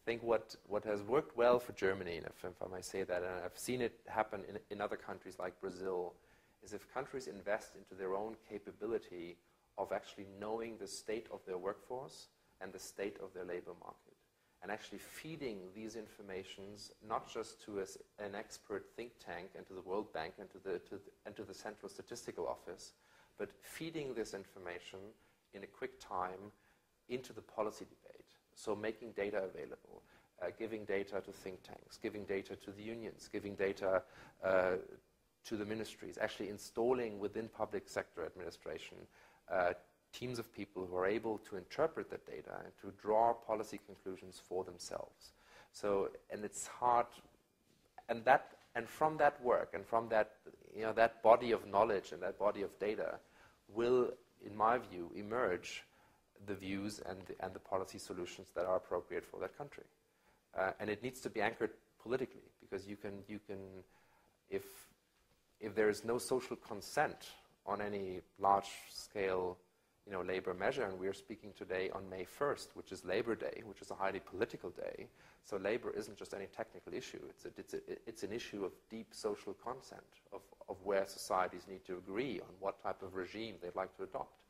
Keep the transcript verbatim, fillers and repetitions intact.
think what, what has worked well for Germany, and if, if I may say that, and I've seen it happen in, in other countries like Brazil, is if countries invest into their own capability of actually knowing the state of their workforce and the state of their labor market, and actually feeding these informations not just to a, an expert think tank and to the World Bank and to the, to the, and to the Central Statistical Office, but feeding this information in a quick time into the policy debate. So making data available, uh, giving data to think tanks, giving data to the unions, giving data uh, to the ministries, actually installing within public sector administration uh, teams of people who are able to interpret that data and to draw policy conclusions for themselves. So, and it's hard, and that, and from that work, and from that, you know, that body of knowledge and that body of data will, in my view, emerge the views and the, and the policy solutions that are appropriate for that country. Uh, and it needs to be anchored politically, because you can, you can, if, if there is no social consent on any large-scale, you know, labor measure, and we are speaking today on May first, which is Labor Day, which is a highly political day. So labor isn't just any technical issue. It's, a, it's, a, it's an issue of deep social consent, of, of where societies need to agree on what type of regime they'd like to adopt.